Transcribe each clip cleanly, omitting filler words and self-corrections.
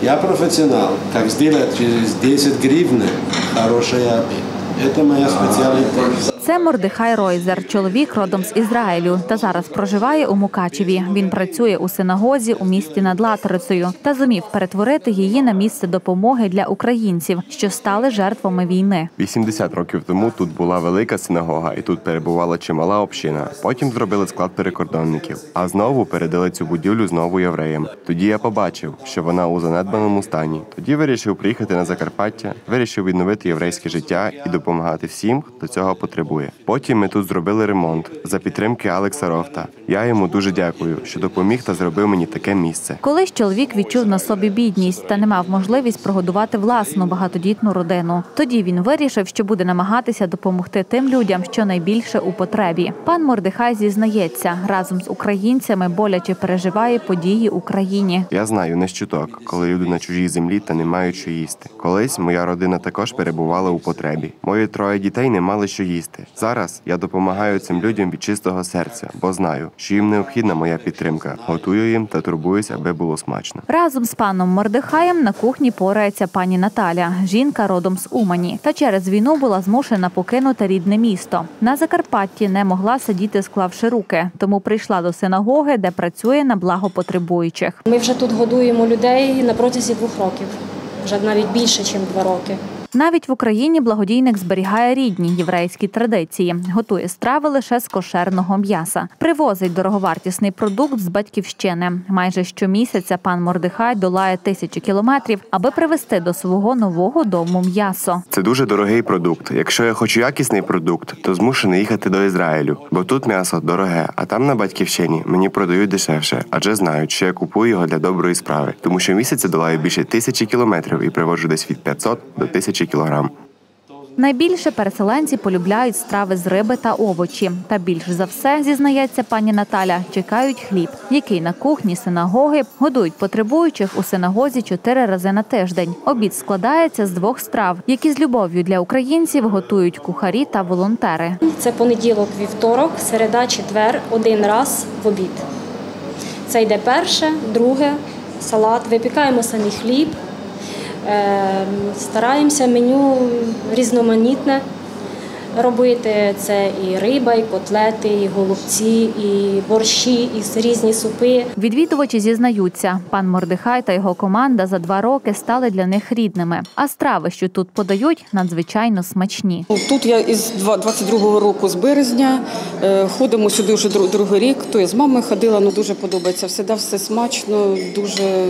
Я профессионал. Как сделать через 10 гривен хороший обед. Это моя специальность. Це Мордехай Ройзер, чоловік родом з Ізраїлю та зараз проживає у Мукачеві. Він працює у синагозі у місті над Латрицею та зумів перетворити її на місце допомоги для українців, що стали жертвами війни. 80 років тому тут була велика синагога і тут перебувала чимала община. Потім зробили склад перекордонників, а знову передали цю будівлю знову євреям. Тоді я побачив, що вона у занедбаному стані. Тоді вирішив приїхати на Закарпаття, вирішив відновити єврейське життя і допомагати всім, хто цього потребує. Потім ми тут зробили ремонт за підтримки Алекса Рофта. Я йому дуже дякую, що допоміг та зробив мені таке місце. Колись чоловік відчув на собі бідність та не мав можливість прогодувати власну багатодітну родину. Тоді він вирішив, що буде намагатися допомогти тим людям, що найбільше у потребі. Пан Мордехай зізнається, разом з українцями боляче переживає події у країні. Я знаю не з чуток, коли люди на чужій землі та не мають що їсти. Колись моя родина також перебувала у потребі. Мої 3 дітей не мали що їсти. Зараз я допомагаю цим людям від чистого серця, бо знаю, що їм необхідна моя підтримка. Готую їм та турбуюся, аби було смачно. Разом з паном Мордехаєм на кухні порається пані Наталя. Жінка родом з Умані. Та через війну була змушена покинути рідне місто. На Закарпатті не могла сидіти, склавши руки. Тому прийшла до синагоги, де працює на благо потребуючих. Ми вже тут годуємо людей на протязі 2 років. Вже навіть більше, ніж 2 роки. Навіть в Україні благодійник зберігає рідні єврейські традиції. Готує страви лише з кошерного м'яса. Привозить дороговартісний продукт з батьківщини. Майже щомісяця пан Мордехай долає 1000 кілометрів, аби привезти до свого нового дому м'ясо. Це дуже дорогий продукт. Якщо я хочу якісний продукт, то змушений їхати до Ізраїлю. Бо тут м'ясо дороге, а там на батьківщині мені продають дешевше. Адже знають, що я купую його для доброї справи. Тому що місяця долаю більше 1000 кілометрів і приводжу десь від 500 до 1000 кілограм. Найбільше переселенці полюбляють страви з риби та овочі. Та більш за все, зізнається пані Наталя, чекають хліб, який на кухні синагоги годують потребуючих у синагозі 4 рази на тиждень. Обід складається з 2 страв, які з любов'ю для українців готують кухарі та волонтери. Це понеділок, вівторок, середа, четвер, 1 раз в обід. Це йде перше, друге, салат, випікаємо самі хліб. Стараємося меню різноманітне робити. Це і риба, і котлети, і голубці, і борщі, і різні супи. Відвідувачі зізнаються, пан Мордехай та його команда за 2 роки стали для них рідними. А страви, що тут подають, надзвичайно смачні. Тут я із 22-го року, з березня, ходимо сюди вже 2-й рік. То я з мамою ходила, дуже подобається. Все смачно, дуже...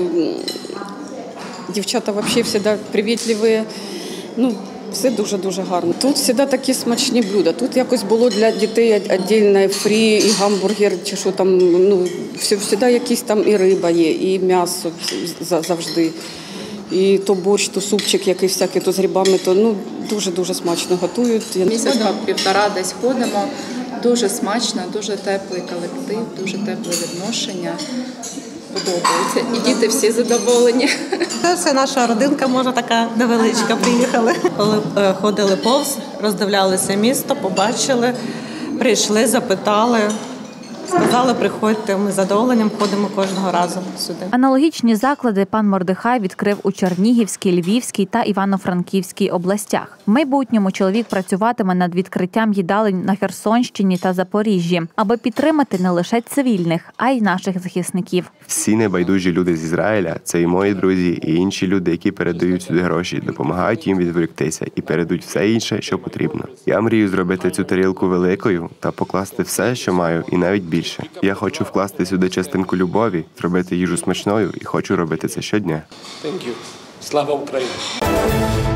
Дівчата взагалі завжди привітливі, все дуже-дуже гарно. Тут завжди такі смачні блюда. Тут якось було для дітей віддільне фрі, і гамбургер, чи що там, завжди якісь там і риба є, і м'ясо завжди. І то борщ, то супчик якийсь всякий, то з грибами, то дуже-дуже смачно готують. Місяць-півтора десь ходимо, дуже смачно, дуже теплий колектив, дуже тепле відношення. Подобається. І діти всі задоволені. Це все наша родинка, може, така невеличка, приїхали. Коли ходили повз, роздивлялися місто, побачили, прийшли, запитали. Сказали, приходьте, ми з задоволенням ходимо кожного разу сюди. Аналогічні заклади пан Мордехай відкрив у Чернігівській, Львівській та Івано-Франківській областях. В майбутньому чоловік працюватиме над відкриттям їдалень на Херсонщині та Запоріжжі, аби підтримати не лише цивільних, а й наших захисників. Всі небайдужі люди з Ізраїля – це і мої друзі, і інші люди, які передають сюди гроші, допомагають їм відволіктися і передають все інше, що потрібно. Я мрію зробити цю тарілку великою та покласти все, що маю, і навіть більше. Я хочу вкласти сюди частинку любові, зробити їжу смачною і хочу робити це щодня. Слава Україні!